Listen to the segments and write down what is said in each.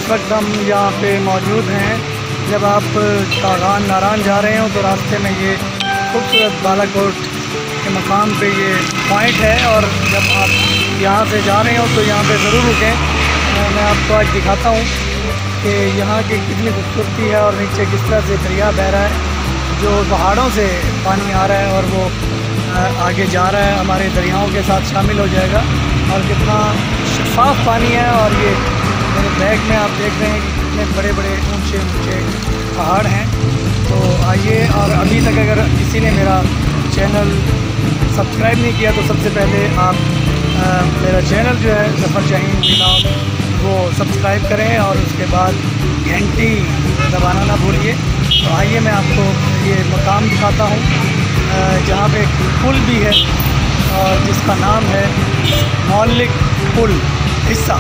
इस वक्त हम यहाँ पे मौजूद हैं। जब आप कागान नारायण जा रहे हो तो रास्ते में ये खूबसूरत बालाकोट के मकाम पे ये पॉइंट है, और जब आप यहाँ से जा रहे हो तो यहाँ पे ज़रूर रुकें। मैं आपको आज दिखाता हूँ कि यहाँ की कितनी खूबसूरती है और नीचे किस तरह से दरिया बह रहा है, जो पहाड़ों से पानी आ रहा है और वो आगे जा रहा है, हमारे दरियाओं के साथ शामिल हो जाएगा। और कितना शफाफ पानी है। और ये मेरे बैग में आप देख रहे हैं कि कितने बड़े बड़े ऊंचे ऊंचे पहाड़ हैं। तो आइए, और अभी तक अगर किसी ने मेरा चैनल सब्सक्राइब नहीं किया तो सबसे पहले आप मेरा चैनल जो है ज़फ़र शाहीन व्लॉग वो सब्सक्राइब करें और उसके बाद घंटी दबाना ना भूलिए। तो आइए मैं आपको ये मकाम दिखाता हूँ जहाँ पे एक पुल भी है और जिसका नाम है मौलिक पुल हिस्सा।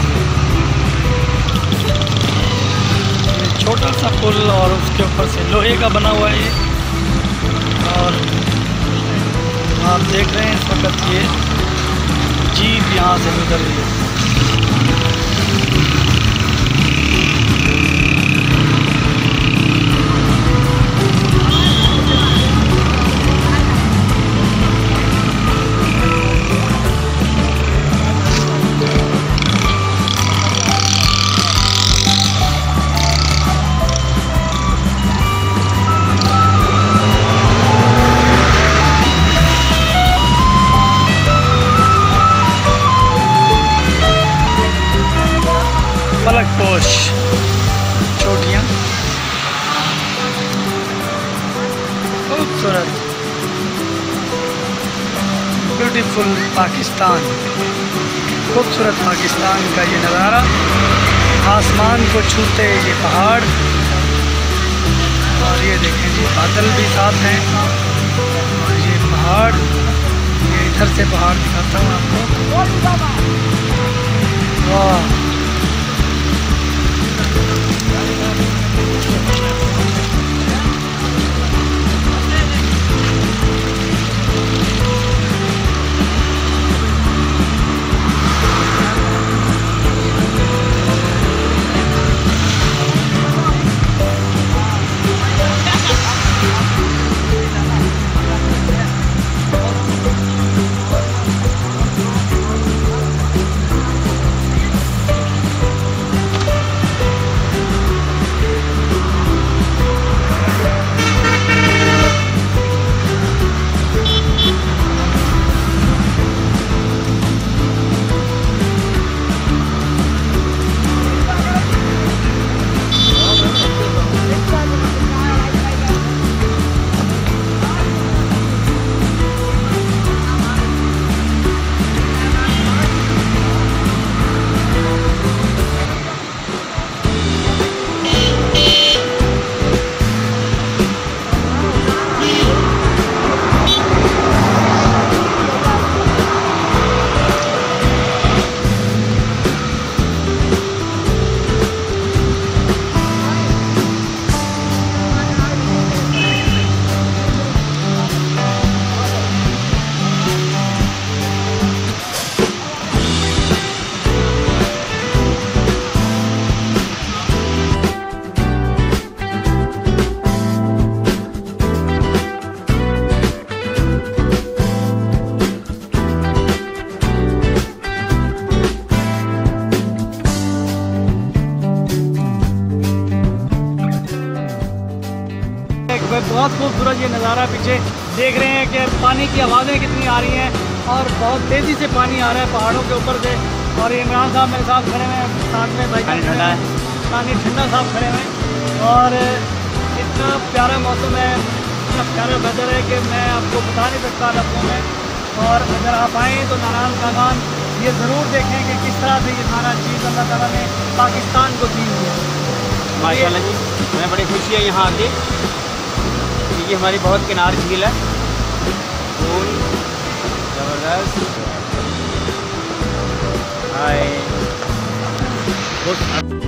ये छोटा सा पुल और उसके ऊपर से लोहे का बना हुआ है ये। और आप देख रहे हैं इस वक्त ये जीप यहाँ से गुजर रही है। फलकपोश चोटियाँ, खूबसूरत ब्यूटीफुल पाकिस्तान, खूबसूरत पाकिस्तान का ये नज़ारा, आसमान को छूते ये पहाड़, और ये देखें जी बादल भी साथ हैं, और ये पहाड़, ये इधर से पहाड़ दिखाता हूँ आपको। वाह, बहुत खूबसूरत ये नज़ारा पीछे देख रहे हैं कि पानी की आवाज़ें कितनी आ रही हैं, और बहुत तेज़ी से पानी आ रहा है पहाड़ों के ऊपर से। और ये इमरान साहब मेरे साथ खड़े हुए हैं, साथ में भाई ठंडा है, पानी ठंडा साहब खड़े हुए हैं, और इतना प्यारा मौसम है, इतना प्यारा वेदर है कि मैं आपको बता नहीं सकता लफ्ज़ों में। और अगर आप आएँ तो नारायण कागान ये ज़रूर देखें कि किस तरह से ये सारा चीज़ अल्लाह ताला ने पाकिस्तान को दी हुई है। माशाल्लाह जी, हमें बड़ी खुशी है यहाँ आके, क्योंकि हमारी बहुत किनार झील है, फूल ज़बरदस्त। हाय।